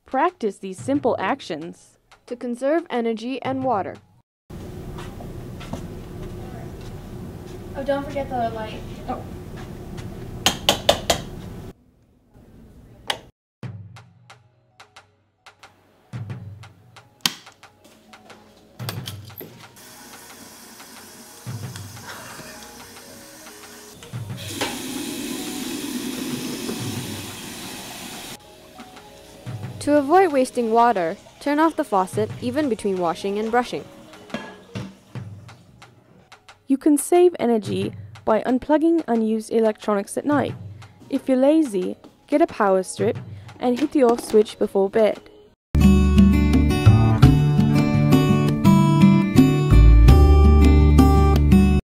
Practice these simple actions to conserve energy and water. Oh, don't forget the light. Oh. To avoid wasting water, turn off the faucet even between washing and brushing. You can save energy by unplugging unused electronics at night. If you're lazy, get a power strip and hit the off switch before bed.